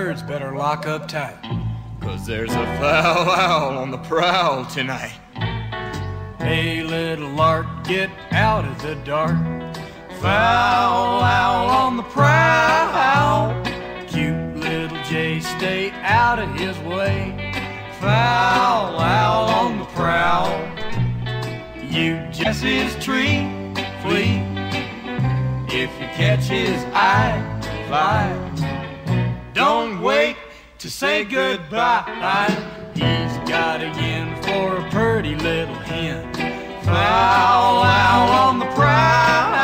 birds better lock up tight, 'cause there's a foul owl on the prowl tonight. Hey little lark, get out of the dark. Foul owl on the prowl. Cute little jay, stay out of his way. Foul owl on the prowl. You just his tree, flee. If you catch his eye, fly. Don't wait to say goodbye. He's got a yen for a pretty little hen. Foul owl on the prowl.